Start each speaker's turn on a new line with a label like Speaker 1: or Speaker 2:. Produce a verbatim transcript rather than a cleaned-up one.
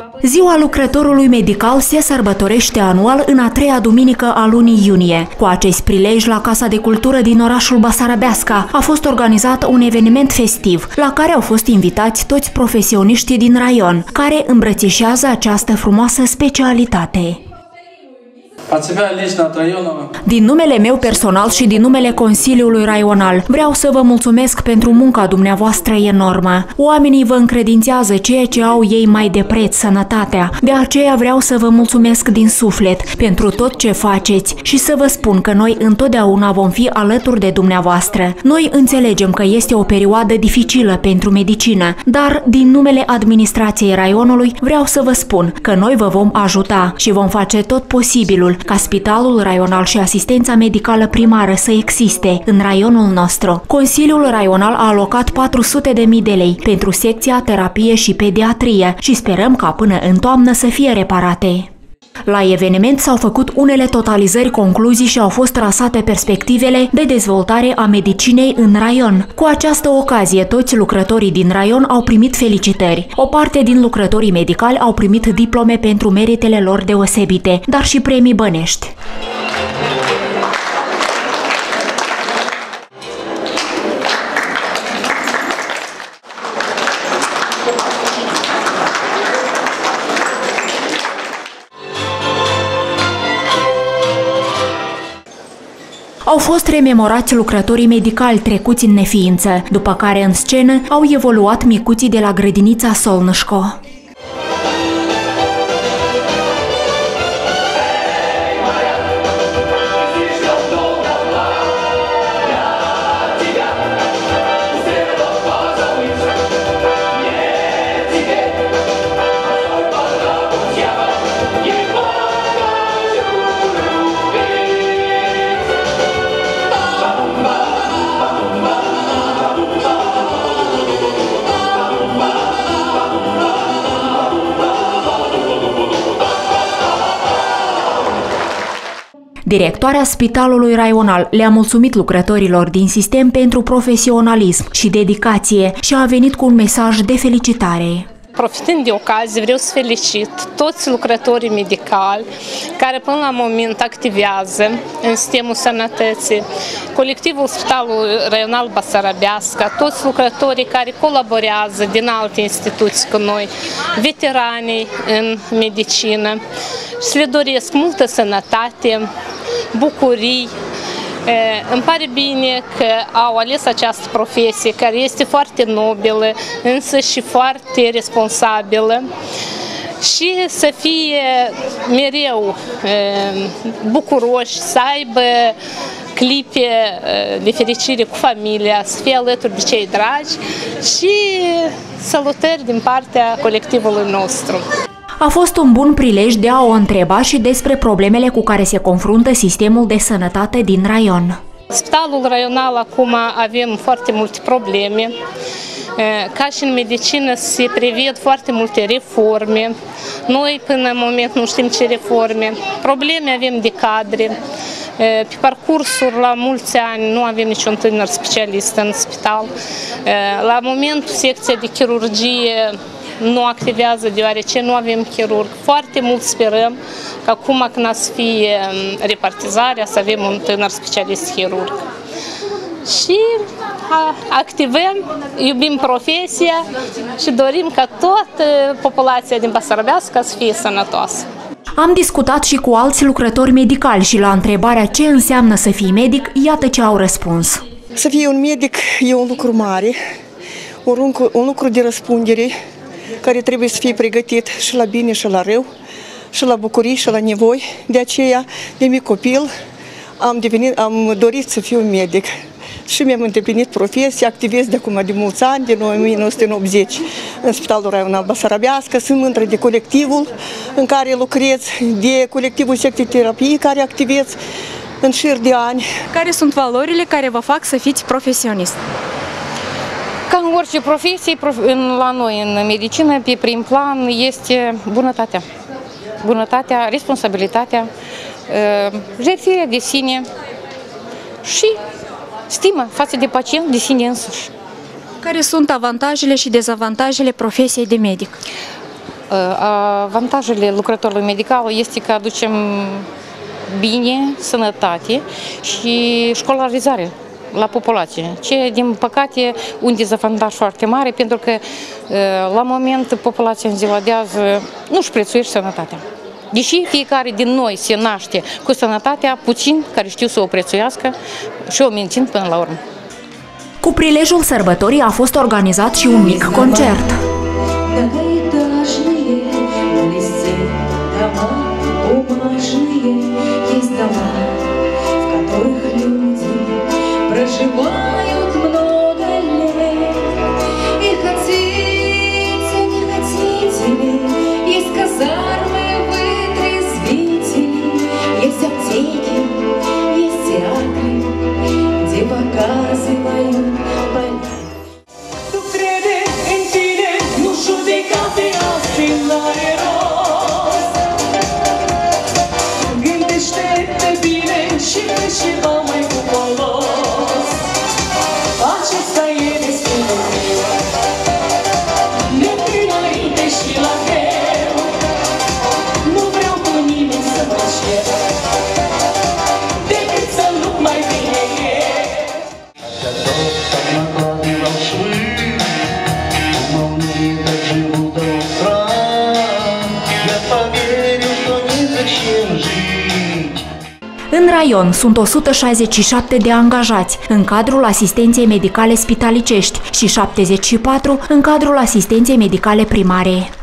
Speaker 1: Ziua lucrătorului medical se sărbătorește anual în a treia duminică a lunii iunie. Cu acest prilej, la Casa de Cultură din orașul Basarabeasca a fost organizat un eveniment festiv, la care au fost invitați toți profesioniștii din raion, care îmbrățișează această frumoasă specialitate. Din numele meu personal și din numele Consiliului Raional, vreau să vă mulțumesc pentru munca dumneavoastră enormă. Oamenii vă încredințează ceea ce au ei mai de preț, sănătatea. De aceea vreau să vă mulțumesc din suflet pentru tot ce faceți și să vă spun că noi întotdeauna vom fi alături de dumneavoastră. Noi înțelegem că este o perioadă dificilă pentru medicină, dar din numele administrației raionului vreau să vă spun că noi vă vom ajuta și vom face tot posibilul ca Spitalul Raional și asistența medicală primară să existe în raionul nostru. Consiliul Raional a alocat patru sute de mii de lei pentru secția terapie și pediatrie și sperăm ca până în toamnă să fie reparate. La eveniment s-au făcut unele totalizări, concluzii și au fost trasate perspectivele de dezvoltare a medicinei în raion. Cu această ocazie, toți lucrătorii din raion au primit felicitări. O parte din lucrătorii medicali au primit diplome pentru meritele lor deosebite, dar și premii bănești. Au fost rememorați lucrătorii medicali trecuți în neființă, după care în scenă au evoluat micuții de la grădinița Solnășco. Directoarea Spitalului Raional le-a mulțumit lucrătorilor din sistem pentru profesionalism și dedicație și a venit cu un mesaj de felicitare.
Speaker 2: Profitând de ocazie, vreau să felicit toți lucrătorii medicali care până la moment activează în sistemul sănătății, colectivul Spitalului Raional Basarabeasca, toți lucrătorii care colaborează din alte instituții cu noi, veteranii în medicină. Și le doresc multă sănătate, bucurii. Îmi pare bine că au ales această profesie, care este foarte nobilă, însă și foarte responsabilă, și să fie mereu bucuroși, să aibă clipe de fericire cu familia, să fie alături de cei dragi și salutări din partea colectivului nostru.
Speaker 1: A fost un bun prilej de a o întreba și despre problemele cu care se confruntă sistemul de sănătate din raion.
Speaker 2: Spitalul Raional acum avem foarte multe probleme. Ca și în medicină se prevăd foarte multe reforme. Noi până în moment nu știm ce reforme. Probleme avem de cadre. Pe parcursul la mulți ani nu avem niciun tânăr specialist în spital. La momentul secția de chirurgie nu activează deoarece nu avem chirurg. Foarte mult sperăm că acum când a să fie repartizarea să avem un tânăr specialist chirurg. Și activăm, iubim profesia și dorim ca toată populația din Basarabeasca să fie sănătoasă.
Speaker 1: Am discutat și cu alți lucrători medicali și la întrebarea ce înseamnă să fii medic, iată ce au răspuns.
Speaker 3: Să fii un medic e un lucru mare, un lucru, un lucru de răspundere, care trebuie să fie pregătit și la bine și la rău, și la bucurii și la nevoi. De aceea, de mic copil, am, devenit, am dorit să fiu medic și mi-am îndeplinit profesia, activez de acum de mulți ani, din o mie nouă sute optzeci, în Spitalul Raional Basarabeasca. Sunt mândră de colectivul în care lucrez, de colectivul secției terapie care activez în șir de ani.
Speaker 4: Care sunt valorile care vă fac să fiți profesionist?
Speaker 5: Ca în orice profesie, la noi în medicină, pe prim plan, este bunătatea. Bunătatea, responsabilitatea, jertfirea de sine și stimă față de pacient de sine însuși.
Speaker 4: Care sunt avantajele și dezavantajele profesiei de medic?
Speaker 5: Avantajele lucrătorului medical este că aducem bine, sănătate și școlarizare la populație, ce, din păcate, un dezavantaj foarte mare, pentru că, la moment, populația în ziua de azi nu-și prețuiește sănătatea. Deși fiecare din noi se naște cu sănătatea, puțin care știu să o prețuiască și o mențin până la urmă.
Speaker 1: Cu prilejul sărbătorii a fost organizat și un mic concert.
Speaker 6: Проживают много лет, и хотите, не хотите ли, есть казармы, вытрезвители, есть аптеки, есть театры, где показывают больных. Тут crede în tine, nu judecate astea rost. Gândește-te bine și vezi și va mai cu folos. Acesta e destinul meu, merg înainte și la greu, nu vreau cu nimeni să mă cer, decât să lupt mai bine eu.
Speaker 7: Хотя доктор накладывал швы, думал, не доживу до утра, я поверил, что незачем жить.
Speaker 1: În raion sunt o sută șaizeci și șapte de angajați în cadrul asistenței medicale spitalicești și șaptezeci și patru în cadrul asistenței medicale primare.